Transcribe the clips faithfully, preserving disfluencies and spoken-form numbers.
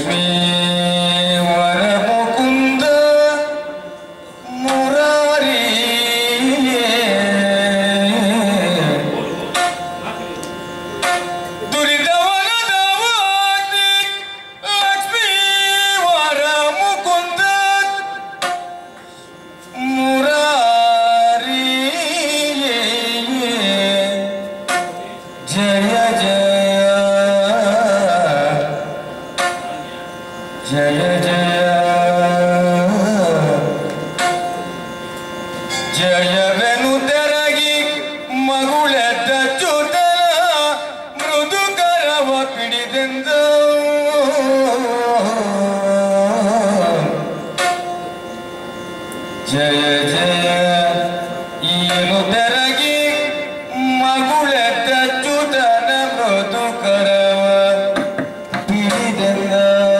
ಲಕ್ಷ್ಮೀ ವರ ಮುಕುಂದ ಮುರಾರಿ ದುರಿದವನದವಾದಿ ಲಕ್ಷ್ಮೀ ವರ ಮುಕುಂದ ಮುರಾರಿ ಜಯ ಜಯ ಜಯ ಜಯ ಜಯವೆನು ತೆರಗಿ ಮಗುಳೆದ್ದ ಚೂತನ ಮೃದು ಕರವ ಪಿಡಿದೆಂದ ಜಯ ಜಯ ಏನು ತೆರಗಿ ಮಗುಳೆದ್ದ ಚೂತನ ಮೃದು ಕರವ ಪಿಡಿದೆಂದ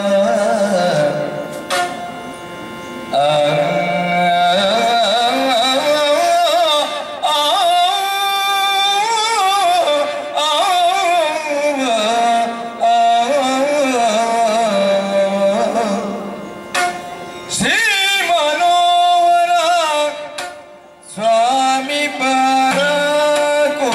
ಶ್ರೀ ಮನೋಹರ ಸ್ವಾಮಿ ಪರಕೋ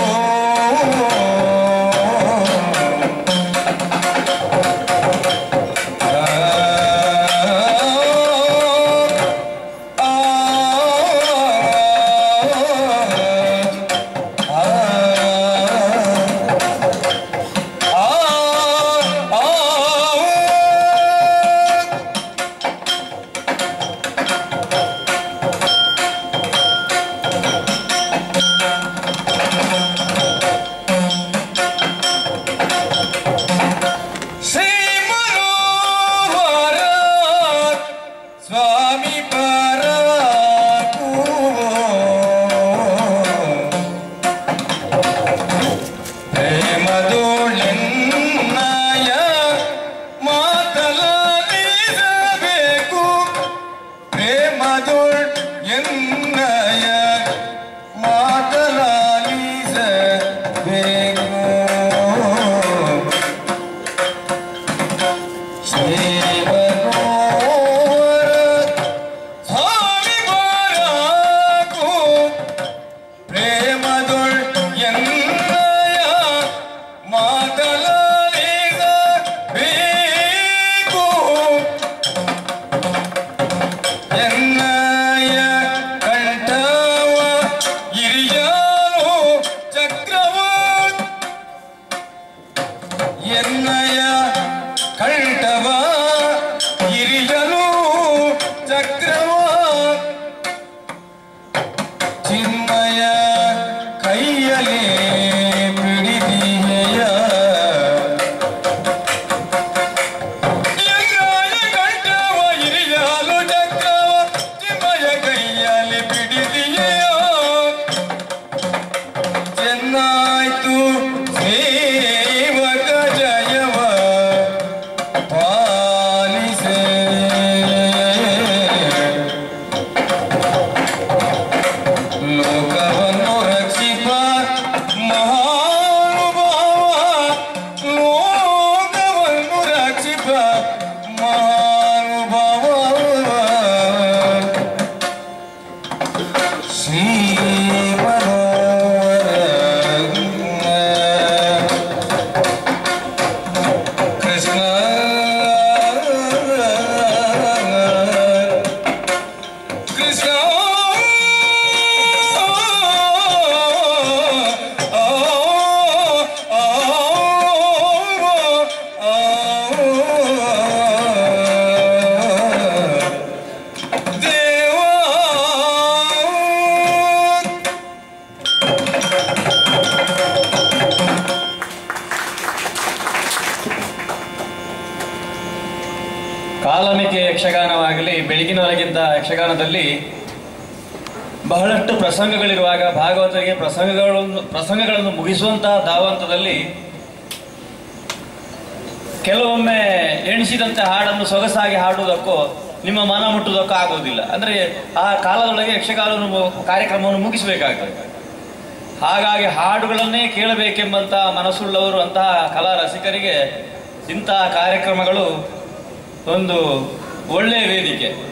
ಸ್ವಾಮಿ ಪರಕೋ ಪ್ರೇಮದೋಳೆನ್ನಯ ಮಾತಲಾಲಿಸಬೇಕು ಪ್ರೇಮದೋಳ್ ಎನ್ನಯ ಮಾತಲಾಲಿಸಬೇಕು ಶ್ರೀ ಎನ್ನಯ ಕಂಠವ ಹಿರಿಯಲು ಚಕ್ರವ ಚಿನ್ಮಯ ಕೈಯಲಿ ಪಿಡಿದೀಯ ಎನ್ನಯ ಕಂಠವ ಹಿರಿಯಲು ಚಕ್ರವ ಚಿನ್ಮಯ ಕೈಯಲಿ ಪಿಡಿದೀಯ ಚೆನ್ನಾಯ್ತು ಸೇವಕ ಜಯವ ಪಾಲಿಸೆ ಲೋಕವನ್ನು ರಕ್ಷಿಪ ಮಹಾನುಭಾವ ಲೋಕವನ್ನು ರಕ್ಷಿಪ ಮಹಾನುಭಾವ ಶ್ರೀ ಕಾಲಮಿಕೆ ಯಕ್ಷಗಾನವಾಗಲಿ ಬೆಳಗಿನೊಳಗಿದ್ದ ಯಕ್ಷಗಾನದಲ್ಲಿ ಬಹಳಷ್ಟು ಪ್ರಸಂಗಗಳಿರುವಾಗ ಭಾಗವತರಿಗೆ ಪ್ರಸಂಗಗಳನ್ನು ಪ್ರಸಂಗಗಳನ್ನು ಮುಗಿಸುವಂತಹ ಧಾವಂತದಲ್ಲಿ ಕೆಲವೊಮ್ಮೆ ಎಣಿಸಿದಂತೆ ಹಾಡನ್ನು ಸೊಗಸಾಗಿ ಹಾಡುವುದಕ್ಕೂ ನಿಮ್ಮ ಮನ ಮುಟ್ಟುವುದಕ್ಕೂ ಆಗುವುದಿಲ್ಲ. ಅಂದರೆ ಆ ಕಾಲದೊಳಗೆ ಯಕ್ಷಗಾನವನ್ನು ಕಾರ್ಯಕ್ರಮವನ್ನು ಮುಗಿಸಬೇಕಾಗ್ತದೆ. ಹಾಗಾಗಿ ಹಾಡುಗಳನ್ನೇ ಕೇಳಬೇಕೆಂಬಂತಹ ಮನಸ್ಸುಳ್ಳವರು ಅಂತಹ ಕಲಾ ರಸಿಕರಿಗೆ ಇಂತಹ ಕಾರ್ಯಕ್ರಮಗಳು ಒಂದು ಒಳ್ಳೆಯ ವೇದಿಕೆ.